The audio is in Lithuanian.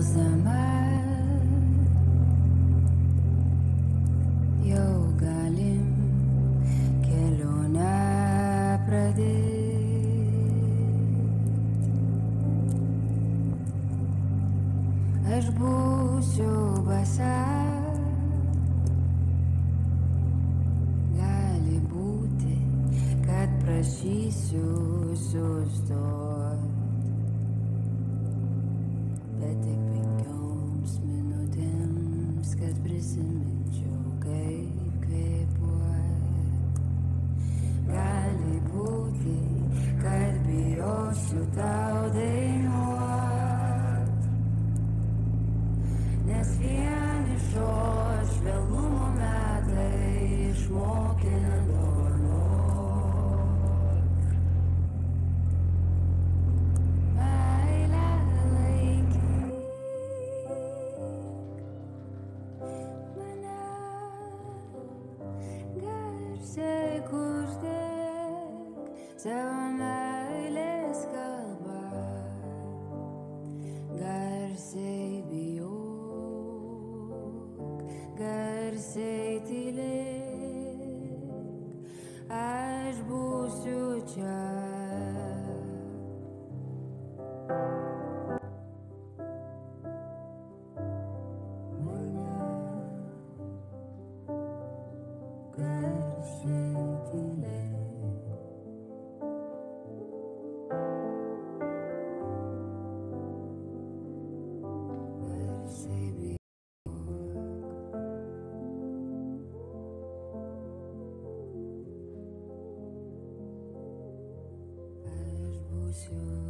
jausdama jau galim kelionę pradėt. Aš būsiu basa, gali būti, kad prašysiu sustot, bet tik 5 minutėms, kad prisiminčiau, kaip kvėpuot. Gali būti, kad bijosiu tau dainuot, nes vienišo švelnumo metai išmokina dovanot. Meilę laikyk mane, garsiai kuždėk savo meilės kalbą, garsiai bijok, garsiai tylėk, aš būsiu čia. Mane garsiai tylėk, garsiai bijok, aš būsiu